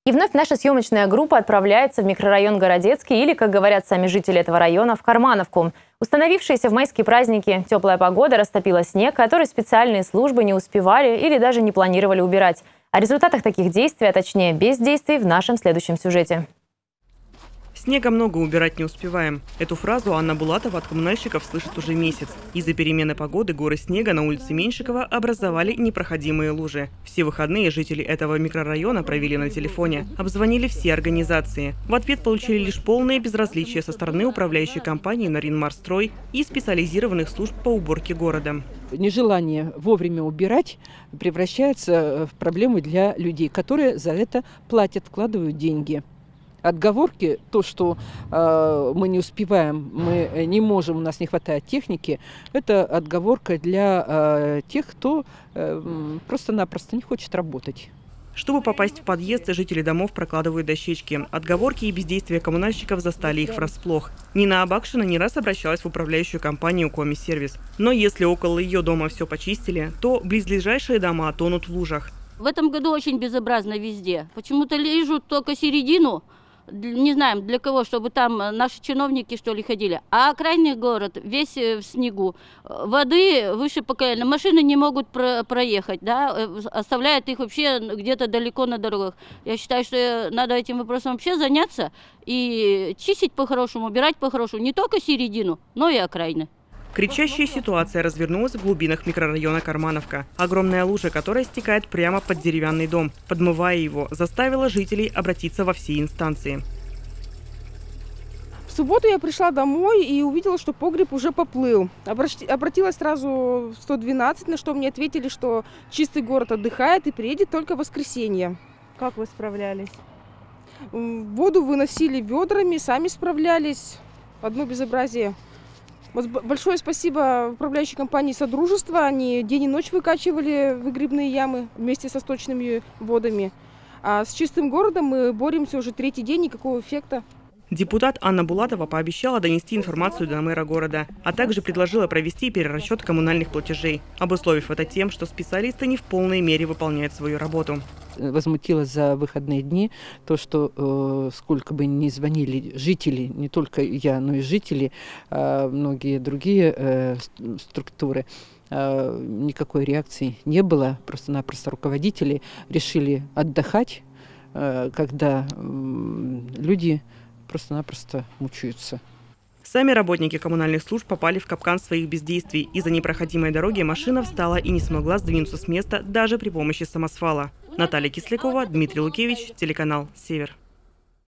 И вновь наша съемочная группа отправляется в микрорайон Городецкий или, как говорят сами жители этого района, в Кармановку. Установившаяся в майские праздники теплая погода растопила снег, который специальные службы не успевали или даже не планировали убирать. О результатах таких действий, а точнее бездействий, в нашем следующем сюжете. Снега много, убирать не успеваем. Эту фразу Анна Булатова от коммунальщиков слышит уже месяц. Из-за перемены погоды горы снега на улице Меньшикова образовали непроходимые лужи. Все выходные жители этого микрорайона провели на телефоне. Обзвонили все организации. В ответ получили лишь полное безразличие со стороны управляющей компании «Наринмарстрой» и специализированных служб по уборке города. Нежелание вовремя убирать превращается в проблему для людей, которые за это платят, вкладывают деньги. Отговорки, то, что мы не успеваем, мы не можем, у нас не хватает техники, это отговорка для тех, кто просто-напросто не хочет работать. Чтобы попасть в подъезд, жители домов прокладывают дощечки. Отговорки и бездействие коммунальщиков застали их врасплох. Нина Абакшина не раз обращалась в управляющую компанию «Коми-сервис». Но если около ее дома все почистили, то близлежащие дома тонут в лужах. В этом году очень безобразно везде. Почему-то лижут только середину. Не знаем для кого, чтобы там наши чиновники что ли ходили. А окраинный город весь в снегу. Воды выше по колено. Машины не могут проехать, да? Оставляют их вообще где-то далеко на дорогах. Я считаю, что надо этим вопросом вообще заняться и чистить по-хорошему, убирать по-хорошему. Не только середину, но и окраины. Кричащая ситуация развернулась в глубинах микрорайона Кармановка. Огромная лужа, которая стекает прямо под деревянный дом, подмывая его, заставила жителей обратиться во все инстанции. В субботу я пришла домой и увидела, что погреб уже поплыл. Обратилась сразу в 112, на что мне ответили, что чистый город отдыхает и приедет только в воскресенье. Как вы справлялись? Воду выносили ведрами, сами справлялись. Одно безобразие. Большое спасибо управляющей компании «Содружество». Они день и ночь выкачивали выгребные ямы вместе со сточными водами. А с чистым городом мы боремся уже третий день, никакого эффекта. Депутат Анна Булатова пообещала донести информацию до мэра города, а также предложила провести перерасчет коммунальных платежей, обусловив это тем, что специалисты не в полной мере выполняют свою работу. Возмутило за выходные дни то, что сколько бы ни звонили жители, не только я, но и жители, многие другие структуры, никакой реакции не было. Просто-напросто руководители решили отдыхать, когда люди просто-напросто мучаются. Сами работники коммунальных служб попали в капкан своих бездействий. Из-за непроходимой дороги машина встала и не смогла сдвинуться с места даже при помощи самосвала. Наталья Кислякова, Дмитрий Лукевич, телеканал «Север».